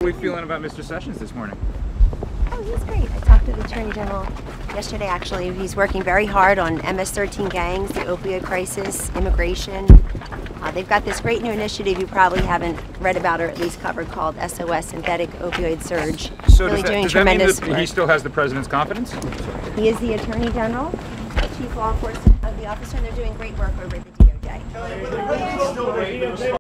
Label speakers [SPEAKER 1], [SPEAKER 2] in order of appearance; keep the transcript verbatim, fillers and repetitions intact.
[SPEAKER 1] are we feeling about Mister Sessions this morning?
[SPEAKER 2] Oh, he's great. I talked to the Attorney General yesterday, actually. He's working very hard on M S thirteen gangs, the opioid crisis, immigration. Uh, they've got this great new initiative you probably haven't read about or at least covered called S O S, Synthetic Opioid Surge.
[SPEAKER 1] So
[SPEAKER 2] really
[SPEAKER 1] does that,
[SPEAKER 2] doing
[SPEAKER 1] does that mean
[SPEAKER 2] tremendous
[SPEAKER 1] that
[SPEAKER 2] work.
[SPEAKER 1] he still has the President's confidence?
[SPEAKER 2] He is the Attorney General, Chief Law Enforcement of the officer, and they're doing great work over at the D O J.